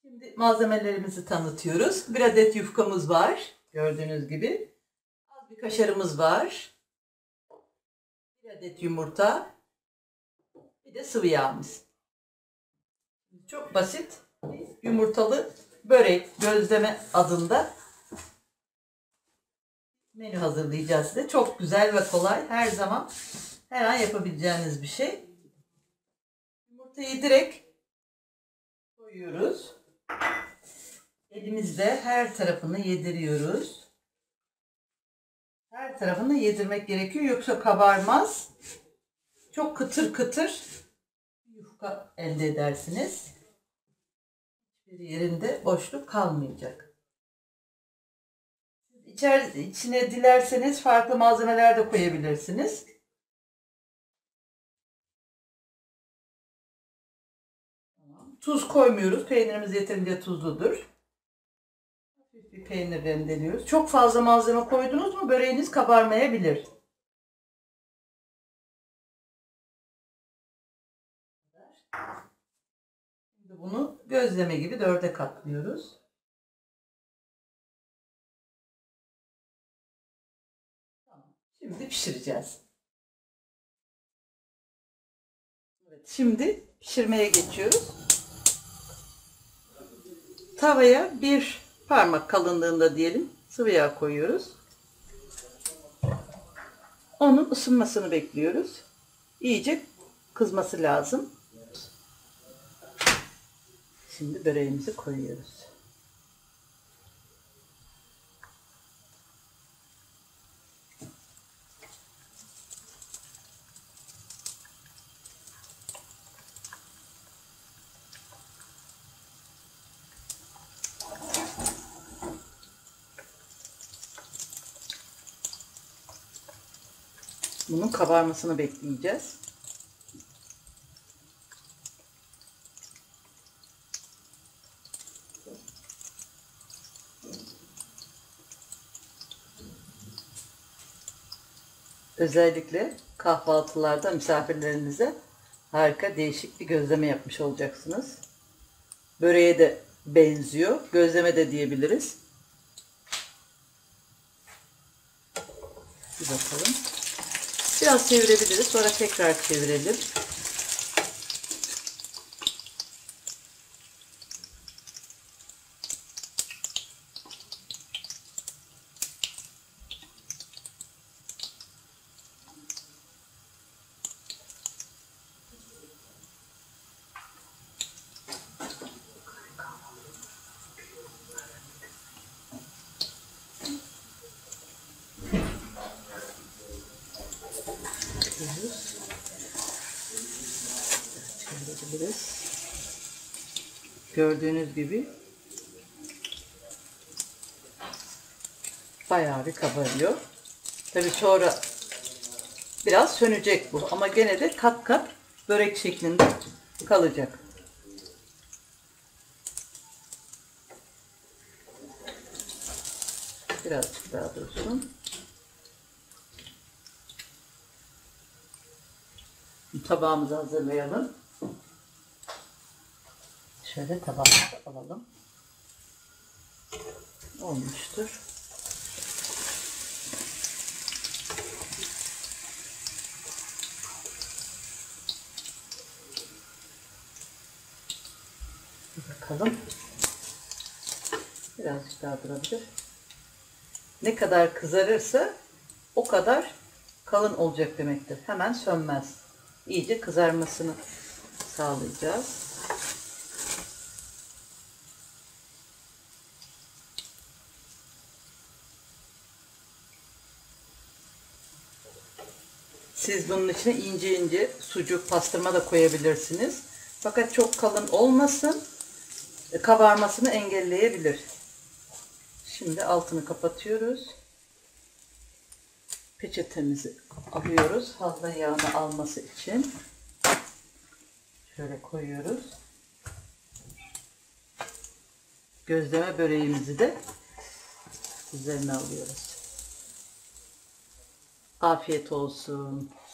Şimdi malzemelerimizi tanıtıyoruz. Bir adet yufkamız var. Gördüğünüz gibi. Az bir kaşarımız var. Bir adet yumurta. Bir de sıvı yağımız. Çok basit. Yumurtalı börek, gözleme adında menü hazırlayacağız size. Çok güzel ve kolay. Her zaman, her an yapabileceğiniz bir şey. Yumurtayı direkt koyuyoruz. Elimizle her tarafını yediriyoruz. Her tarafını yedirmek gerekiyor. Yoksa kabarmaz. Çok kıtır kıtır yufka elde edersiniz. Bir yerinde boşluk kalmayacak. İçine dilerseniz farklı malzemeler de koyabilirsiniz. Tuz koymuyoruz. Peynirimiz yeterince tuzludur. Hafif bir peynir rendeliyoruz. Çok fazla malzeme koydunuz mu böreğiniz kabarmayabilir. Şimdi bunu gözleme gibi 4'e katlıyoruz. Şimdi pişireceğiz. Evet, şimdi pişirmeye geçiyoruz. Tavaya bir parmak kalınlığında diyelim sıvı yağ koyuyoruz. Onun ısınmasını bekliyoruz. İyice kızması lazım. Şimdi böreğimizi koyuyoruz. Bunun kabarmasını bekleyeceğiz. Özellikle kahvaltılarda misafirlerinize harika değişik bir gözleme yapmış olacaksınız. Böreğe de benziyor. Gözleme de diyebiliriz. Bir bakalım. Biraz çevirebiliriz. Sonra tekrar çevirelim. Çevirebiliriz. Gördüğünüz gibi bayağı bir kabarıyor. Tabii sonra biraz sönecek bu ama gene de kat kat börek şeklinde kalacak. Birazcık daha dursun. Tabağımızı hazırlayalım. Şöyle tabağımızı alalım. Olmuştur. Bakalım. Birazcık daha durabilir. Ne kadar kızarırsa o kadar kalın olacak demektir. Hemen sönmez. İyice kızarmasını sağlayacağız. Siz bunun içine ince ince sucuk, pastırma da koyabilirsiniz. Fakat çok kalın olmasın, kabarmasını engelleyebilir. Şimdi altını kapatıyoruz. Peçetemizi alıyoruz. Fazla yağını alması için. Şöyle koyuyoruz. Gözleme böreğimizi de üzerine alıyoruz. Afiyet olsun.